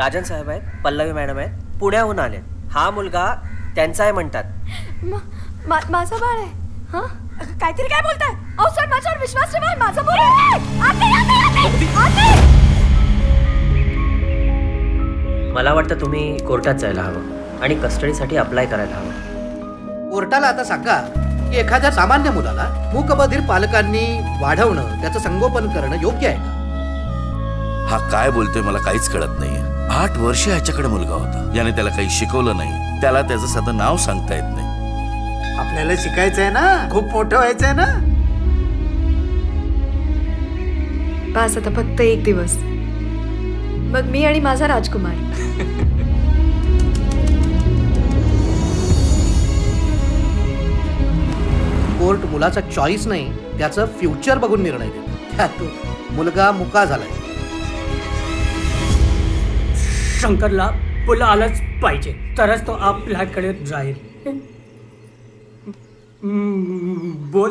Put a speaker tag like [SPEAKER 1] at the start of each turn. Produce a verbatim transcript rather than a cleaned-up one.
[SPEAKER 1] राजन साहेब आहेत, पल्लवी मॅडम आहेत, पुण्याहून आले. हा मुलगा त्यांचा आहे म्हणतात.
[SPEAKER 2] माझा बाळ आहे. हा काहीतरी काय बोलताय? अहो सर माझ्यावर विश्वास ठेवा, माझा मुलगा आहे. आते आते आते.
[SPEAKER 1] मला वाटतं तुम्ही कोर्टात जायला हवं आणि कस्टडीसाठी अप्लाय करायला हवं.
[SPEAKER 3] कोर्टाला आता सांगा की एखाद्या सामान्य मुलाला मूकबधीर पालकांनी वाढवणं, त्याचं संगोपन करणं योग्य आहे का?
[SPEAKER 4] हा काय बोलतोय मला काहीच कळत नाहीये. आठ वर्ष ह्याच्याकडे मुलगा होता, याने त्याला काही शिकवलं नाही, त्याला त्याचं साधं नाव सांगता येत नाही.
[SPEAKER 5] आपल्याला शिकायचंय ना, खूप मोठं व्हायचंय ना.
[SPEAKER 2] बस आता फक्त एक दिवस, मग मी आणि माझा राजकुमार.
[SPEAKER 3] कोर्ट मुलाचा चॉईस नाही, त्याचं फ्युचर बघून निर्णय देतो. त्यात मुलगा मुका झालाय.
[SPEAKER 6] शंकरला पुला आलंच पाहिजे, तरच तो आपल्याकडे जाईल. बोल.